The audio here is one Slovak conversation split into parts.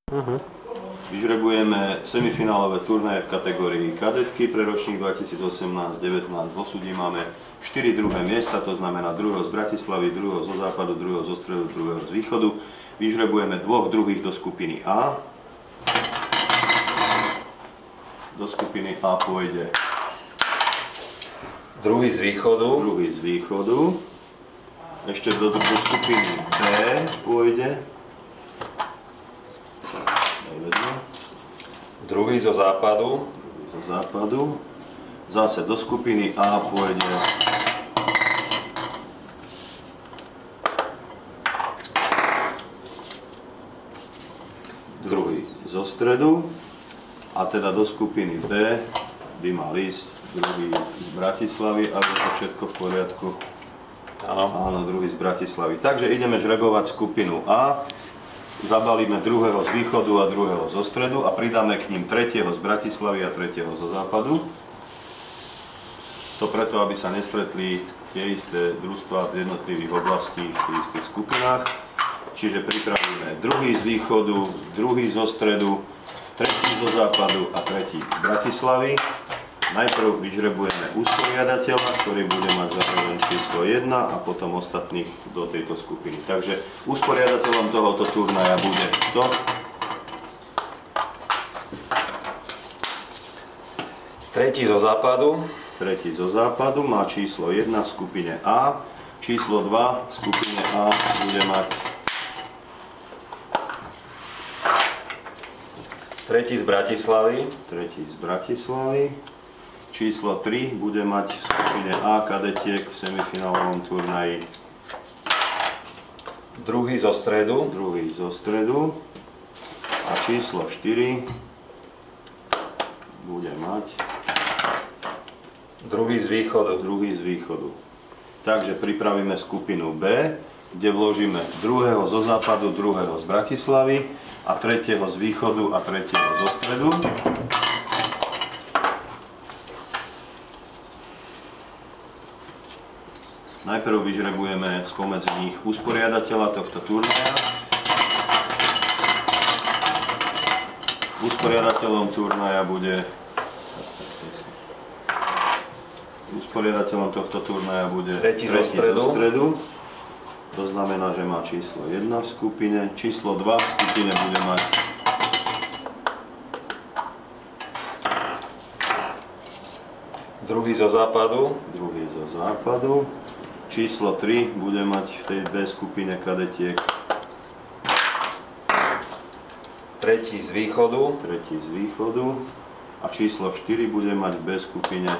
Vyžrebujeme semifinálové turnaje v kategórii kadetky pre ročník 2018-19. V osudí máme 4 druhé miesta, to znamená druhého z Bratislavy, druhého zo západu, druhého zo stredu, druhého z východu. Vyžrebujeme dvoch druhých do skupiny A. Do skupiny A pôjde druhý z východu. Ešte do skupiny B pôjde druhý zo západu. Zase do skupiny A pôjde druhý zo stredu. A teda do skupiny B by mal ísť druhý z Bratislavy, aby to všetko v poriadku. Áno, druhý z Bratislavy. Takže ideme žrebovať skupinu A. Zabalíme druhého z východu a druhého zo stredu a pridáme k ním tretieho z Bratislavy a tretieho zo západu. To preto, aby sa nestretli tie isté družstvá z jednotlivých oblastí v tých istých skupinách. Čiže pripravíme druhý z východu, druhý zo stredu, tretí zo západu a tretí z Bratislavy. Najprv vyžrebujeme usporiadateľa, ktorý bude mať zároveň číslo 1 a potom ostatných do tejto skupiny. Takže usporiadateľom tohoto turnaja bude kto? Tretí zo západu. Tretí zo západu má číslo 1 v skupine A. Číslo 2 v skupine A bude mať tretí z Bratislavy. Číslo 3 bude mať v skupine A kadetiek v semifinálovom turnaji druhý zo stredu. A číslo 4 bude mať druhý z východu. Takže pripravíme skupinu B, kde vložíme druhého zo západu, druhého z Bratislavy a tretieho z východu a tretieho zo stredu. Najprv vyžrebujeme spomedzi nich usporiadateľa tohto turnaja. Usporiadateľom tohto turnaja bude tretí zo stredu. To znamená, že má číslo 1 v skupine. Číslo 2 v skupine bude mať druhý zo západu. Číslo 3 bude mať v tej B skupine kadetiek tretí z východu. A číslo 4 bude mať v B skupine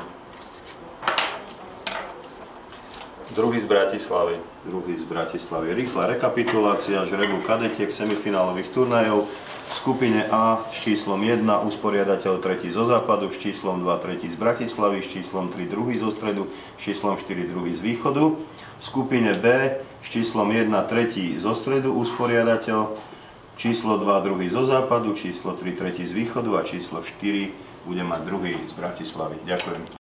druhý z Bratislavy. Rýchla rekapitulácia žrebu kadetiek semifinálových turnajov. V skupine A s číslom 1 usporiadateľ tretí zo západu, s číslom 2 tretí z Bratislavy, s číslom 3 druhý zo stredu, s číslom 4 druhý z východu. V skupine B s číslom 1 tretí zo stredu usporiadateľ, číslo 2 druhý zo západu, číslo 3 tretí z východu a číslo 4 bude mať druhý z Bratislavy. Ďakujem.